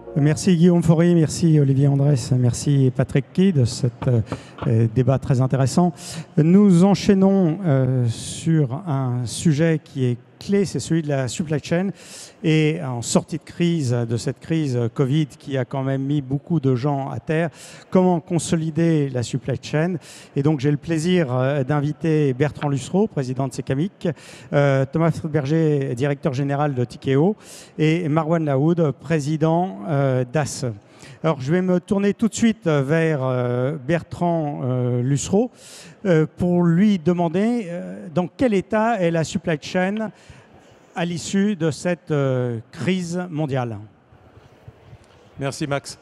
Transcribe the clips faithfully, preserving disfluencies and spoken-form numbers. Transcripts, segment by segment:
Merci Guillaume Faury, merci Olivier Andrès, merci Patrick Key de ce euh, débat très intéressant. Nous enchaînons euh, sur un sujet qui est clé, c'est celui de la supply chain. Et en sortie de crise, de cette crise Covid qui a quand même mis beaucoup de gens à terre, comment consolider la supply chain? Et donc j'ai le plaisir d'inviter Bertrand Lussereau, président de Secamic, euh, Thomas Friedberger, directeur général de Tikeo, et Marwan Laoud, président euh, d'A S. Alors je vais me tourner tout de suite vers euh, Bertrand euh, Lussereau euh, pour lui demander euh, dans quel état est la supply chain à l'issue de cette euh, crise mondiale. Merci Max.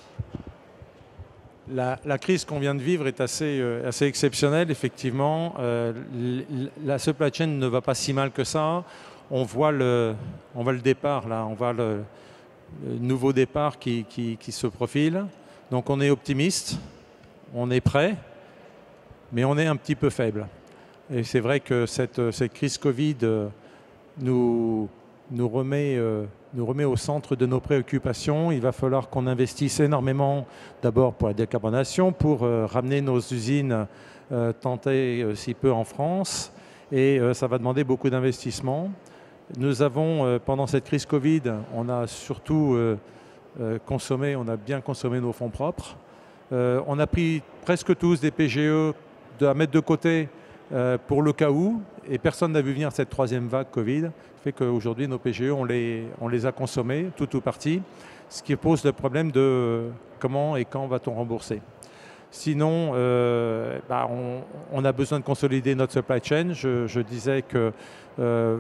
La, la crise qu'on vient de vivre est assez, euh, assez exceptionnelle, effectivement. Euh, la supply chain ne va pas si mal que ça. On voit le, on voit le départ, là. On voit le, le nouveau départ qui, qui, qui se profile. Donc on est optimiste, on est prêt, mais on est un petit peu faible. Et c'est vrai que cette, cette crise Covid euh, Nous, nous, remet, euh, nous remet au centre de nos préoccupations. Il va falloir qu'on investisse énormément, d'abord pour la décarbonation, pour euh, ramener nos usines euh, tentées euh, si peu en France. Et euh, ça va demander beaucoup d'investissements. Nous avons, euh, pendant cette crise Covid, on a surtout euh, euh, consommé, on a bien consommé nos fonds propres. Euh, on a pris presque tous des P G E de, à mettre de côté euh, pour le cas où. Et personne n'a vu venir cette troisième vague Covid, fait qu'aujourd'hui nos P G E, on les, on les a consommés, tout ou partie, ce qui pose le problème de comment et quand va-t-on rembourser. Sinon, euh, bah on, on a besoin de consolider notre supply chain. Je, je disais que euh,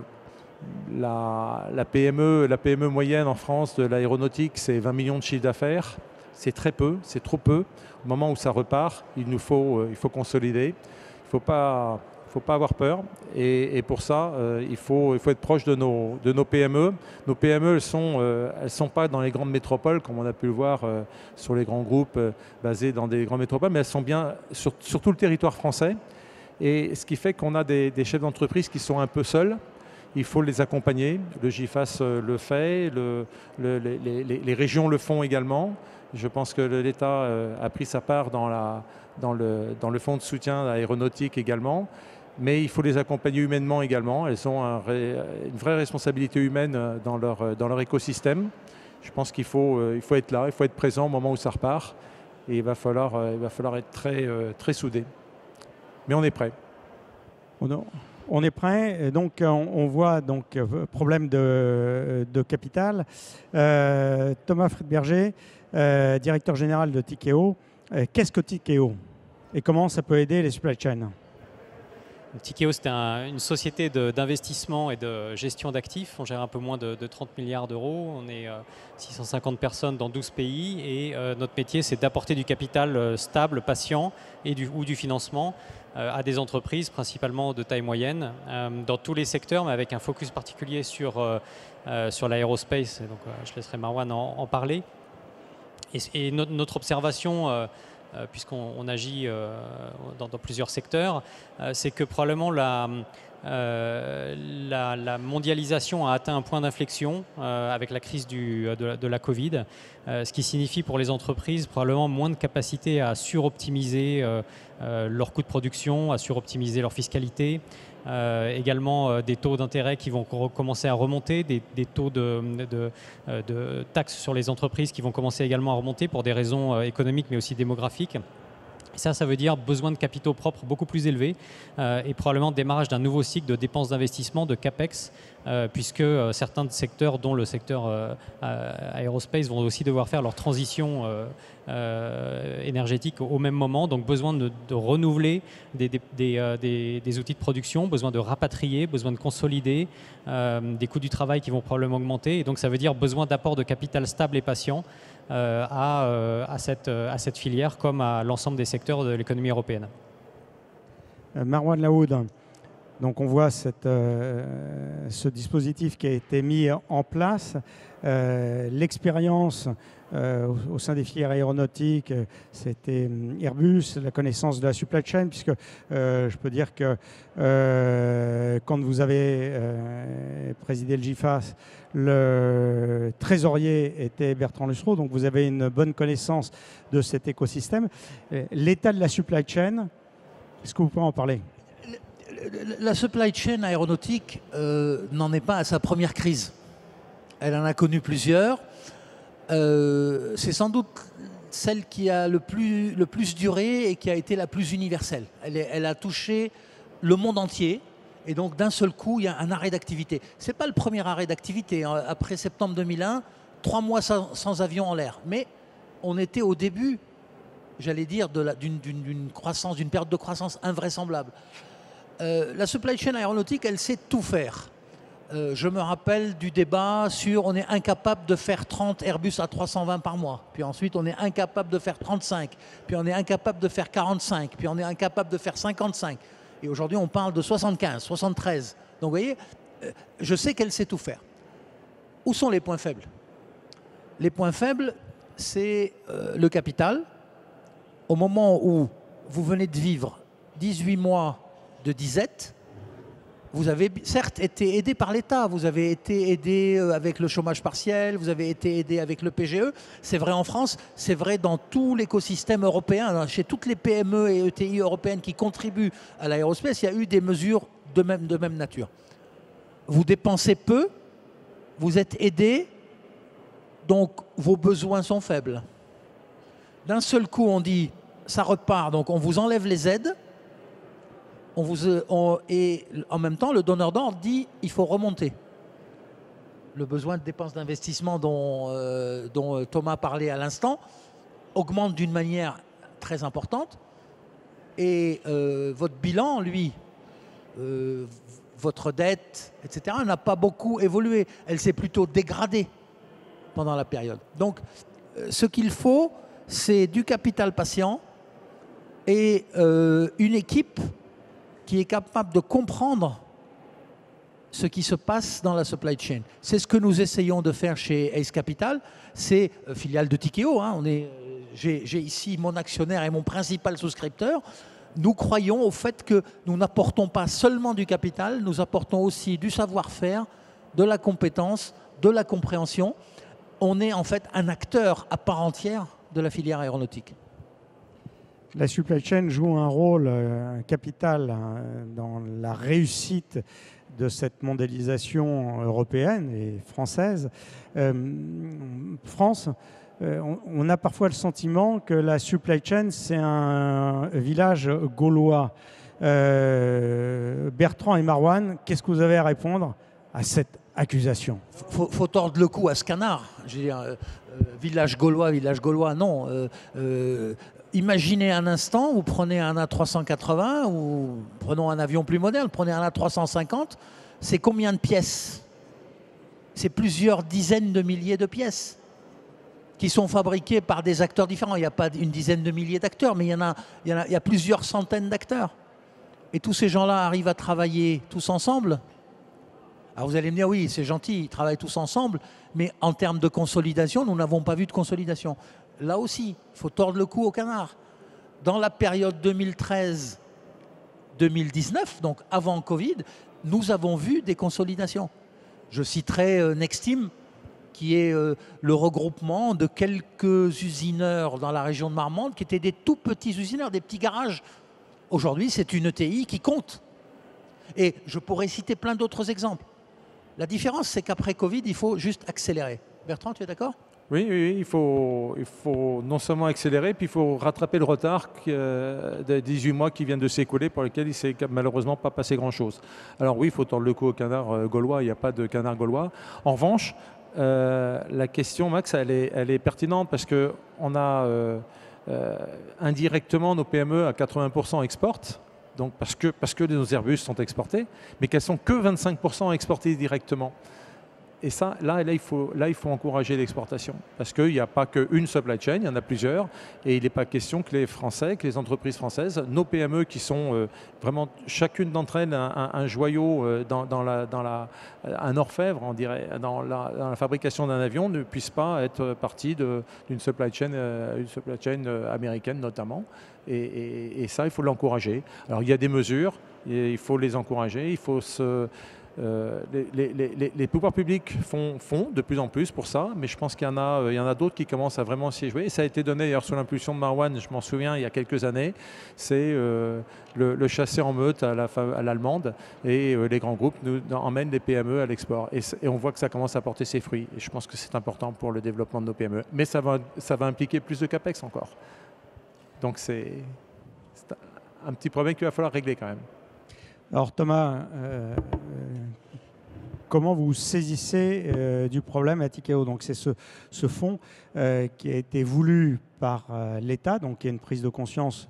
la, la, P M E, la P M E moyenne en France de l'aéronautique, c'est vingt millions de chiffres d'affaires. C'est très peu, c'est trop peu. Au moment où ça repart, il nous faut, il faut consolider. Il ne faut pas... Il ne faut pas avoir peur et, et pour ça, euh, il, faut, il faut être proche de nos, de nos P M E. Nos P M E, elles ne sont, euh, elles sont pas dans les grandes métropoles, comme on a pu le voir euh, sur les grands groupes euh, basés dans des grandes métropoles, mais elles sont bien sur, sur tout le territoire français. Et ce qui fait qu'on a des, des chefs d'entreprise qui sont un peu seuls. Il faut les accompagner. Le GIFAS le fait, le, le, les, les, les régions le font également. Je pense que l'État a pris sa part dans, la, dans, le, dans le fonds de soutien aéronautique également. Mais il faut les accompagner humainement également. Elles ont un, une vraie responsabilité humaine dans leur, dans leur écosystème. Je pense qu'il faut, il faut être là, il faut être présent au moment où ça repart. Et il va falloir, il va falloir être très, très soudé. Mais on est prêt. On est prêt. Donc on voit donc problème de, de capital. Euh, Thomas Friedberger, euh, directeur général de Tikeo. Euh, Qu'est-ce que Tikeo et comment ça peut aider les supply chains? Tikeo, c'est un, une société d'investissement et de gestion d'actifs. On gère un peu moins de, de trente milliards d'euros. On est euh, six cent cinquante personnes dans douze pays. Et euh, notre métier, c'est d'apporter du capital euh, stable, patient et du, ou du financement euh, à des entreprises, principalement de taille moyenne, euh, dans tous les secteurs, mais avec un focus particulier sur, euh, euh, sur l'aérospace. Donc, euh, je laisserai Marwan en, en parler. Et, et no, notre observation... Euh, puisqu'on on agit euh, dans, dans plusieurs secteurs, euh, c'est que probablement la, euh, la, la mondialisation a atteint un point d'inflexion euh, avec la crise du, de, la, de la Covid, euh, ce qui signifie pour les entreprises probablement moins de capacité à suroptimiser euh, euh, leurs coûts de production, à suroptimiser leur fiscalité. Euh, également euh, des taux d'intérêt qui vont commencer à remonter, des, des taux de, de, de taxes sur les entreprises qui vont commencer également à remonter pour des raisons euh, économiques mais aussi démographiques. Et ça, ça veut dire besoin de capitaux propres beaucoup plus élevés euh, et probablement démarrage d'un nouveau cycle de dépenses d'investissement, de CAPEX, euh, puisque euh, certains secteurs, dont le secteur euh, aérospace, vont aussi devoir faire leur transition euh, euh, énergétique au même moment. Donc besoin de, de renouveler des, des, des, euh, des, des outils de production, besoin de rapatrier, besoin de consolider, euh, des coûts du travail qui vont probablement augmenter. Et donc ça veut dire besoin d'apport de capital stable et patient Euh, à, euh, à, cette, euh, à cette filière comme à l'ensemble des secteurs de l'économie européenne. Euh, Marwan Laoud, Donc on voit cette, euh, ce dispositif qui a été mis en place, euh, l'expérience euh, au, au sein des filières aéronautiques, c'était Airbus, la connaissance de la supply chain, puisque euh, je peux dire que euh, quand vous avez euh, présidé le GIFAS, le trésorier était Bertrand Lussereau, donc vous avez une bonne connaissance de cet écosystème. L'état de la supply chain, est-ce que vous pouvez en parler ? La supply chain aéronautique euh, n'en est pas à sa première crise. Elle en a connu plusieurs. Euh, c'est sans doute celle qui a le plus, le plus duré et qui a été la plus universelle. Elle, est, elle a touché le monde entier et donc d'un seul coup, il y a un arrêt d'activité. Ce n'est pas le premier arrêt d'activité. Après septembre deux mille un, trois mois sans, sans avion en l'air. Mais on était au début, j'allais dire, d'une croissance, d'une période de croissance invraisemblable. Euh, la supply chain aéronautique, elle sait tout faire. Euh, je me rappelle du débat sur on est incapable de faire trente Airbus A trois cent vingt par mois. Puis ensuite, on est incapable de faire trente-cinq. Puis on est incapable de faire quarante-cinq. Puis on est incapable de faire cinquante-cinq. Et aujourd'hui, on parle de soixante-quinze, soixante-treize. Donc vous voyez, euh, je sais qu'elle sait tout faire. Où sont les points faibles? Les points faibles, c'est euh, le capital. Au moment où vous venez de vivre dix-huit mois de disette, vous avez certes été aidé par l'État, vous avez été aidé avec le chômage partiel, vous avez été aidé avec le P G E, c'est vrai en France, c'est vrai dans tout l'écosystème européen, chez toutes les P M E et E T I européennes qui contribuent à l'aérospace, il y a eu des mesures de même, de même nature. Vous dépensez peu, vous êtes aidé, donc vos besoins sont faibles. D'un seul coup, on dit, ça repart, donc on vous enlève les aides, On vous, on, et en même temps, le donneur d'ordre dit il faut remonter. Le besoin de dépenses d'investissement dont, euh, dont Thomas parlait à l'instant augmente d'une manière très importante. Et euh, votre bilan, lui, euh, votre dette, et cetera, n'a pas beaucoup évolué. Elle s'est plutôt dégradée pendant la période. Donc, euh, ce qu'il faut, c'est du capital patient et euh, une équipe qui est capable de comprendre ce qui se passe dans la supply chain. C'est ce que nous essayons de faire chez Ace Capital. C'est euh, filiale de Tikeo. Hein. On est, euh, j'ai ici mon actionnaire et mon principal souscripteur. Nous croyons au fait que nous n'apportons pas seulement du capital, nous apportons aussi du savoir-faire, de la compétence, de la compréhension. On est en fait un acteur à part entière de la filière aéronautique. La supply chain joue un rôle euh, capital hein, dans la réussite de cette mondialisation européenne et française. Euh, France, euh, on, on a parfois le sentiment que la supply chain, c'est un village gaulois. Euh, Bertrand et Marouane, qu'est-ce que vous avez à répondre à cette accusation? Faut, faut tordre le cou à ce canard. Je veux dire, euh, euh, village gaulois, village gaulois, non. Euh, euh, Imaginez un instant, vous prenez un A trois cent quatre-vingts ou prenons un avion plus moderne, prenez un A trois cent cinquante, c'est combien de pièces? C'est plusieurs dizaines de milliers de pièces qui sont fabriquées par des acteurs différents. Il n'y a pas une dizaine de milliers d'acteurs, mais il y en a, il y en a, il y a plusieurs centaines d'acteurs. Et tous ces gens-là arrivent à travailler tous ensemble. Alors vous allez me dire, oui, c'est gentil, ils travaillent tous ensemble, mais en termes de consolidation, nous n'avons pas vu de consolidation. Là aussi, il faut tordre le cou au canard. Dans la période deux mille treize deux mille dix-neuf, donc avant Covid, nous avons vu des consolidations. Je citerai euh, Nexteam, qui est euh, le regroupement de quelques usineurs dans la région de Marmande, qui étaient des tout petits usineurs, des petits garages. Aujourd'hui, c'est une E T I qui compte. Et je pourrais citer plein d'autres exemples. La différence, c'est qu'après Covid, il faut juste accélérer. Bertrand, tu es d'accord ? Oui, oui, oui, il faut, il faut non seulement accélérer, puis il faut rattraper le retard euh, des dix-huit mois qui viennent de s'écouler pour lesquels il ne s'est malheureusement pas passé grand-chose. Alors oui, il faut tordre le cou au canard euh, gaulois, il n'y a pas de canard gaulois. En revanche, euh, la question, Max, elle est, elle est pertinente parce qu'on a euh, euh, indirectement nos P M E à quatre-vingts pour cent exportent, donc parce que, parce que nos Airbus sont exportés, mais qu'elles sont que vingt-cinq pour cent exportées directement. et ça, là, là, il faut, là, il faut encourager l'exportation. Parce qu'il n'y a pas qu'une supply chain, il y en a plusieurs. Et il n'est pas question que les Français, que les entreprises françaises, nos P M E qui sont euh, vraiment, chacune d'entre elles, un, un, un joyau euh, dans, dans, la, dans la, un orfèvre, on dirait, dans la, dans la fabrication d'un avion, ne puissent pas être partie d'une supply chain, euh, une supply chain euh, américaine notamment. Et, et, et ça, il faut l'encourager. Alors, il y a des mesures, et il faut les encourager, il faut se... Euh, les, les, les, les pouvoirs publics font, font de plus en plus pour ça, mais je pense qu'il y en a, il y en a d'autres qui commencent à vraiment s'y jouer. Et ça a été donné d'ailleurs sous l'impulsion de Marwan, je m'en souviens, il y a quelques années. C'est euh, le, le chasser en meute à l'allemande la, et euh, les grands groupes nous emmènent les P M E à l'export. Et, et on voit que ça commence à porter ses fruits. Et je pense que c'est important pour le développement de nos P M E. Mais ça va, ça va impliquer plus de capex encore. Donc c'est un petit problème qu'il va falloir régler quand même. Alors Thomas, euh, comment vous saisissez euh, du problème à Tikehau? Donc c'est ce, ce fonds euh, qui a été voulu par euh, l'État, donc il y a une prise de conscience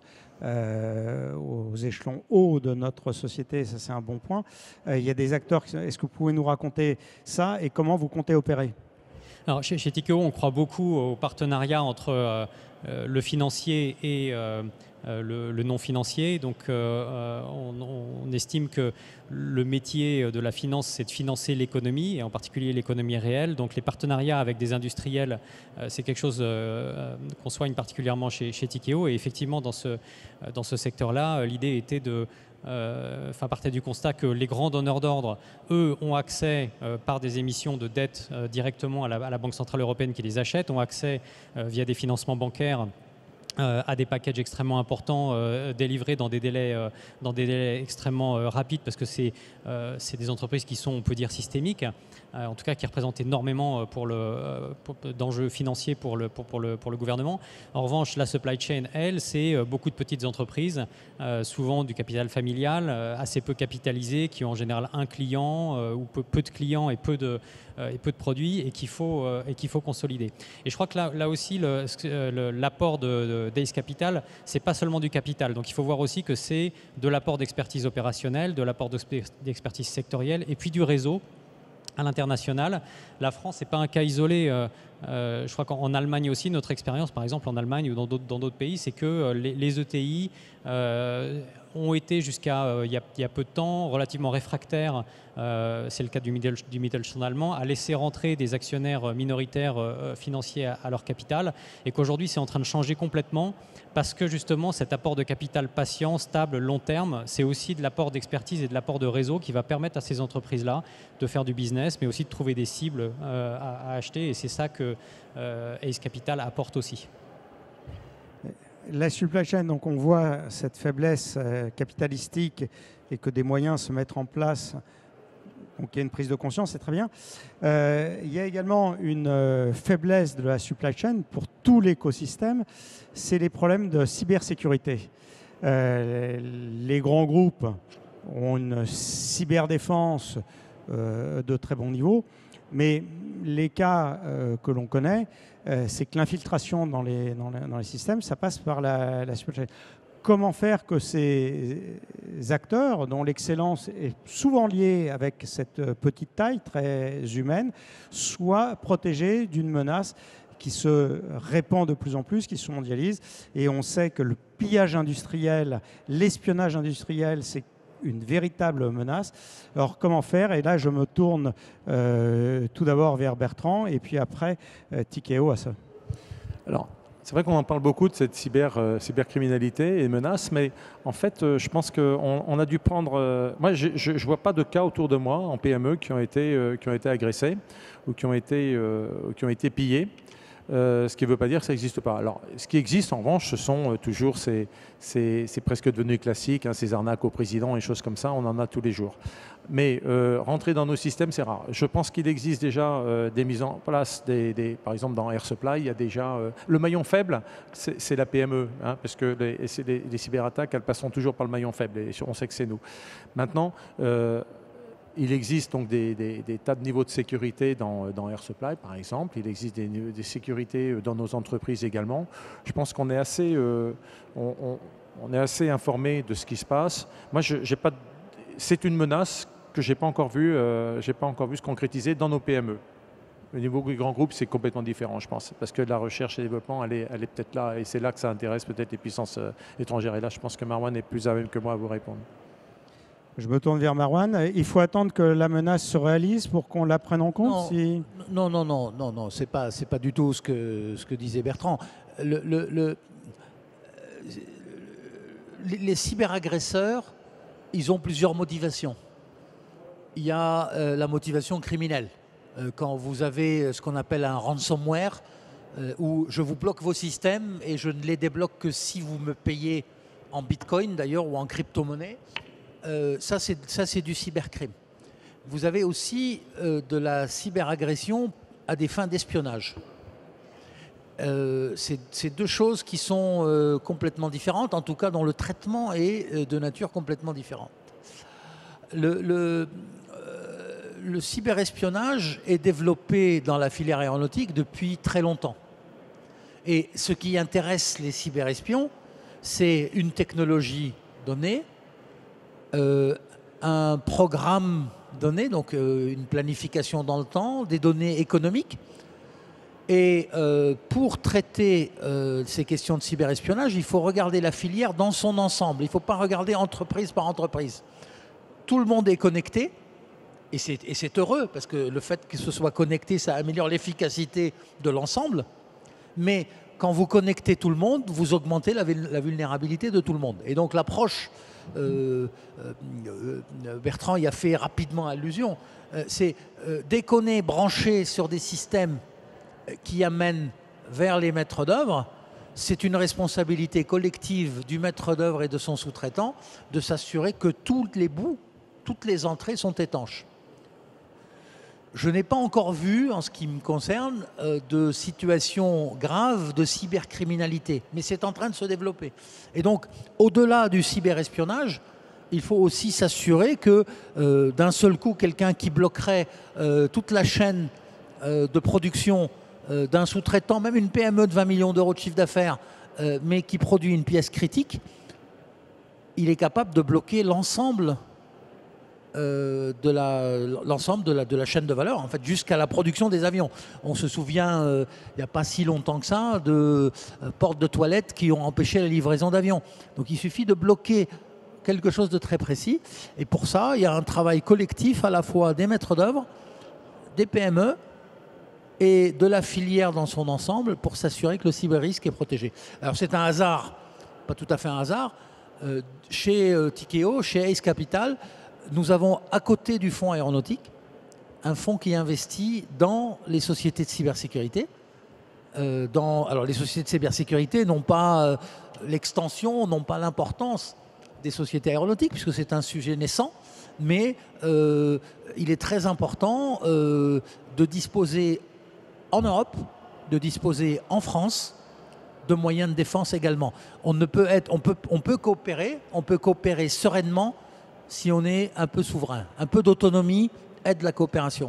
euh, aux échelons hauts de notre société, ça c'est un bon point. Euh, il y a des acteurs, est-ce que vous pouvez nous raconter ça et comment vous comptez opérer? Alors, chez, chez Tikehau, on croit beaucoup au partenariat entre euh, euh, le financier et euh, euh, le, le non financier. Donc, euh, on, on estime que le métier de la finance, c'est de financer l'économie, et en particulier l'économie réelle. Donc, les partenariats avec des industriels, euh, c'est quelque chose euh, qu'on soigne particulièrement chez, chez Tikehau. Et effectivement, dans ce, dans ce secteur-là, l'idée était de... Euh, enfin, partait du constat que les grands donneurs d'ordre, eux, ont accès euh, par des émissions de dette euh, directement à la, à la Banque Centrale Européenne qui les achète, ont accès euh, via des financements bancaires euh, à des packages extrêmement importants euh, délivrés dans des délais, euh, dans des délais extrêmement euh, rapides, parce que c'est euh, des entreprises qui sont, on peut dire, systémiques, euh, en tout cas qui représentent énormément pour le, pour, d'enjeux financiers pour le, pour, pour, le, pour le gouvernement. En revanche, la supply chain, elle, c'est beaucoup de petites entreprises, euh, souvent du capital familial, euh, assez peu capitalisées, qui ont en général un client euh, ou peu, peu de clients et peu de, euh, et peu de produits, et qu'il faut, euh, et qu'il faut consolider. Et je crois que là, là aussi, l'apport de, de d'Ace Capital, c'est pas seulement du capital. Donc il faut voir aussi que c'est de l'apport d'expertise opérationnelle, de l'apport d'expertise sectorielle et puis du réseau à l'international. La France n'est pas un cas isolé. Euh, euh, je crois qu'en Allemagne aussi, notre expérience, par exemple en Allemagne ou dans d'autres dans d'autres pays, c'est que euh, les, les E T I euh, ont été jusqu'à euh, il y, y a peu de temps relativement réfractaires, euh, c'est le cas du, Mittel, du Mittelstand allemand, à laisser rentrer des actionnaires minoritaires euh, financiers à, à leur capital, et qu'aujourd'hui c'est en train de changer complètement parce que justement cet apport de capital patient, stable, long terme, c'est aussi de l'apport d'expertise et de l'apport de réseau qui va permettre à ces entreprises-là de faire du business, mais aussi de trouver des cibles euh, à, à acheter, et c'est ça que euh, Ace Capital apporte aussi. La supply chain, donc on voit cette faiblesse euh, capitalistique et que des moyens se mettent en place, donc il y a une prise de conscience, c'est très bien. Euh, il y a également une euh, faiblesse de la supply chain pour tout l'écosystème, c'est les problèmes de cybersécurité. Euh, les grands groupes ont une cyberdéfense euh, de très bon niveau, mais les cas euh, que l'on connaît, euh, c'est que l'infiltration dans les, dans, les, dans les systèmes, ça passe par la, la supply chain. Comment faire que ces acteurs, dont l'excellence est souvent liée avec cette petite taille très humaine, soient protégés d'une menace qui se répand de plus en plus, qui se mondialise. Et on sait que le pillage industriel, l'espionnage industriel, c'est une véritable menace. Alors comment faire? Et là je me tourne euh, tout d'abord vers Bertrand et puis après euh, Tikehau à ça. Alors c'est vrai qu'on en parle beaucoup de cette cyber, euh, cybercriminalité et menaces, mais en fait euh, je pense qu'on on a dû prendre... Euh, moi je ne vois pas de cas autour de moi en P M E qui ont été, euh, qui ont été agressés ou qui ont été, euh, qui ont été pillés. Euh, ce qui ne veut pas dire que ça n'existe pas. Alors, ce qui existe en revanche, ce sont euh, toujours ces, ces, c'est presque devenu classique, hein, ces arnaques au président et choses comme ça, on en a tous les jours. Mais euh, rentrer dans nos systèmes, c'est rare. Je pense qu'il existe déjà euh, des mises en place, des, des, par exemple dans Air Supply, il y a déjà... Euh, le maillon faible, c'est la P M E, hein, parce que les, les, les cyberattaques, elles passeront toujours par le maillon faible, et on sait que c'est nous. Maintenant, euh, il existe donc des, des, des tas de niveaux de sécurité dans, dans Air Supply, par exemple. Il existe des, des sécurités dans nos entreprises également. Je pense qu'on est assez, euh, on, on, on est assez informé de ce qui se passe. Moi, je, j'ai pas, c'est une menace que je n'ai pas encore vu, euh, j'ai pas encore vu se concrétiser dans nos P M E. Au niveau des grands groupes, c'est complètement différent, je pense, parce que la recherche et le développement, elle est, elle est peut-être là, et c'est là que ça intéresse peut-être les puissances euh, étrangères. Et là, je pense que Marwan est plus à même que moi à vous répondre. Je me tourne vers Marwan. Il faut attendre que la menace se réalise pour qu'on la prenne en compte. Non, si... non, non, non, non, non, c'est pas, c'est pas du tout ce que ce que disait Bertrand. Le, le, le, les, les cyberagresseurs, ils ont plusieurs motivations. Il y a euh, la motivation criminelle. Euh, quand vous avez ce qu'on appelle un ransomware, euh, où je vous bloque vos systèmes et je ne les débloque que si vous me payez en bitcoin d'ailleurs ou en crypto-monnaie. Euh, ça, c'est, ça, c'est du cybercrime. Vous avez aussi euh, de la cyberagression à des fins d'espionnage. Euh, c'est, c'est deux choses qui sont euh, complètement différentes, en tout cas dont le traitement est euh, de nature complètement différente. Le, le, euh, le cyberespionnage est développé dans la filière aéronautique depuis très longtemps. Et ce qui intéresse les cyberespions, c'est une technologie donnée, Euh, un programme donné, donc euh, une planification dans le temps, des données économiques. Et euh, pour traiter euh, ces questions de cyberespionnage, il faut regarder la filière dans son ensemble. Il ne faut pas regarder entreprise par entreprise. Tout le monde est connecté, et c'est, et c'est heureux, parce que le fait que ce soit connecté, ça améliore l'efficacité de l'ensemble. Mais quand vous connectez tout le monde, vous augmentez la, la vulnérabilité de tout le monde. Et donc l'approche, euh, euh, Bertrand y a fait rapidement allusion, euh, c'est euh, dès qu'on est branché sur des systèmes qui amènent vers les maîtres d'œuvre, c'est une responsabilité collective du maître d'œuvre et de son sous-traitant de s'assurer que tous les bouts, toutes les entrées sont étanches. Je n'ai pas encore vu, en ce qui me concerne, euh, de situations graves de cybercriminalité, mais c'est en train de se développer. Et donc, au-delà du cyberespionnage, il faut aussi s'assurer que euh, d'un seul coup, quelqu'un qui bloquerait euh, toute la chaîne euh, de production euh, d'un sous-traitant, même une P M E de vingt millions d'euros de chiffre d'affaires, euh, mais qui produit une pièce critique, il est capable de bloquer l'ensemble Euh, de la, l'ensemble de la, de la chaîne de valeur, en fait, jusqu'à la production des avions. On se souvient, euh, il n'y a pas si longtemps que ça, de euh, portes de toilettes qui ont empêché la livraison d'avions. Donc il suffit de bloquer quelque chose de très précis. Et pour ça, il y a un travail collectif à la fois des maîtres d'œuvre, des P M E et de la filière dans son ensemble pour s'assurer que le cyber-risque est protégé. Alors c'est un hasard, pas tout à fait un hasard, euh, chez euh, Tikeo, chez Ace Capital, nous avons à côté du fonds aéronautique un fonds qui investit dans les sociétés de cybersécurité. Euh, dans, alors les sociétés de cybersécurité n'ont pas euh, l'extension, n'ont pas l'importance des sociétés aéronautiques puisque c'est un sujet naissant, mais euh, il est très important euh, de disposer en Europe, de disposer en France de moyens de défense également. On ne peut être, on peut, on peut coopérer, on peut coopérer sereinement si on est un peu souverain. Un peu d'autonomie aide la coopération.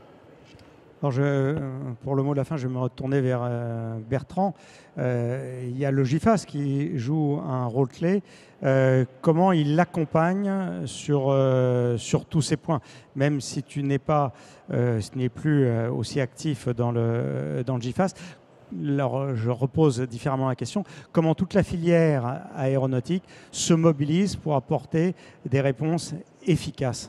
Alors je, pour le mot de la fin, je vais me retourner vers euh, Bertrand. Euh, il y a le GIFAS qui joue un rôle clé. Euh, comment il l'accompagne sur, euh, sur tous ces points, même si tu n'es pas, euh, ce n'est plus euh, aussi actif dans le, dans le GIFAS. Alors, je repose différemment la question. Comment toute la filière aéronautique se mobilise pour apporter des réponses efficaces?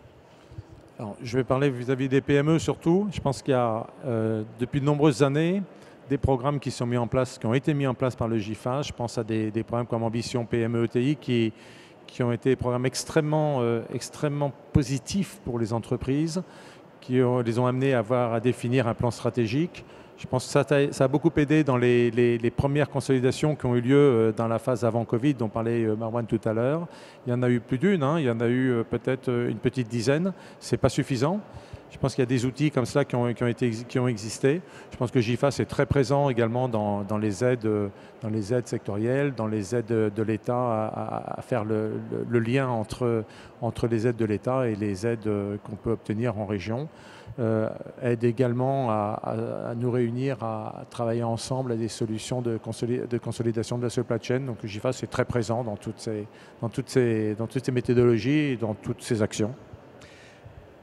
Alors, je vais parler vis-à-vis des P M E surtout. Je pense qu'il y a, euh, depuis de nombreuses années, des programmes qui sont mis en place, qui ont été mis en place par le GIFAS. Je pense à des, des programmes comme Ambition P M E E T I qui, qui ont été des programmes extrêmement, euh, extrêmement positifs pour les entreprises, qui ont, les ont amenés à, avoir, à définir un plan stratégique. Je pense que ça, ça a beaucoup aidé dans les, les, les premières consolidations qui ont eu lieu dans la phase avant Covid, dont parlait Marwan tout à l'heure. Il y en a eu plus d'une, hein. Il y en a eu peut-être une petite dizaine. Ce n'est pas suffisant. Je pense qu'il y a des outils comme cela qui ont, qui ont, été, qui ont existé. Je pense que GIFAS est très présent également dans, dans, les, aides, dans les aides sectorielles, dans les aides de, de l'État à, à faire le, le, le lien entre, entre les aides de l'État et les aides qu'on peut obtenir en région. Euh, aide également à, à, à nous réunir, à, à travailler ensemble à des solutions de, consolid de consolidation de la supply chain. Donc GIFAS est très présent dans toutes ces, dans toutes ces, dans toutes ces méthodologies et dans toutes ces actions.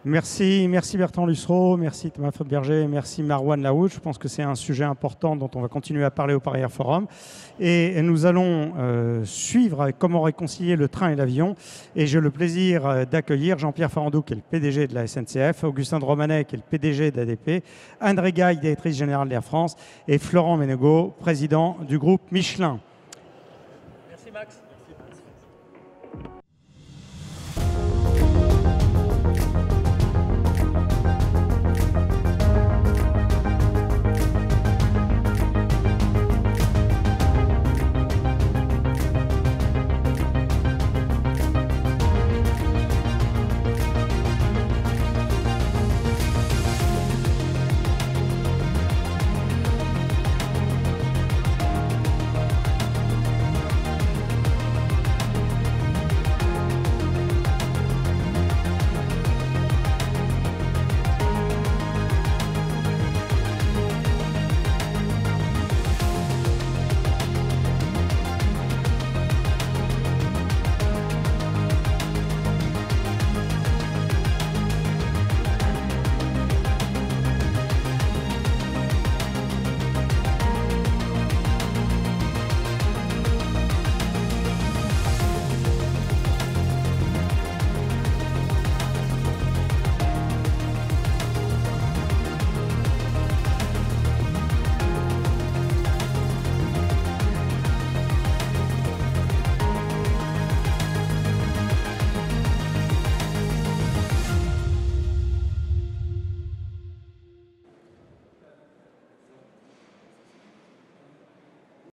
Merci, merci Bertrand Lussereau, merci Thomas Faudberger, merci Marwan Laoud. Je pense que c'est un sujet important dont on va continuer à parler au Paris Air Forum. Et nous allons euh, suivre comment réconcilier le train et l'avion. Et j'ai le plaisir d'accueillir Jean-Pierre Farandou, qui est le P D G de la S N C F, Augustin de Romanet, qui est le P D G d'A D P, André Gaille, directrice générale d'Air France, et Florent Ménégo, président du groupe Michelin. Merci Max.